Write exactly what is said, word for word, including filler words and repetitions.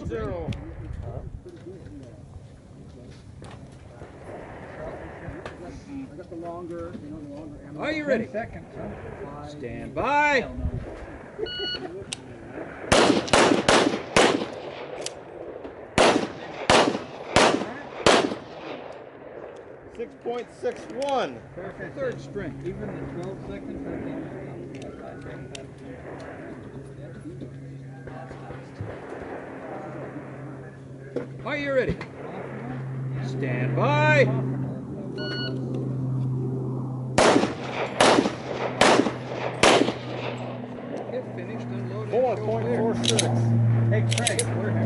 zero. I got the longer, you know, the longer ammo. Are you ready? Seconds. Stand by. Six point six one. Perfect. Third string. Even the twelve seconds. Are you ready? Stand by. Get finished, unload, and Four show point clear. four six. Hey, Craig, we're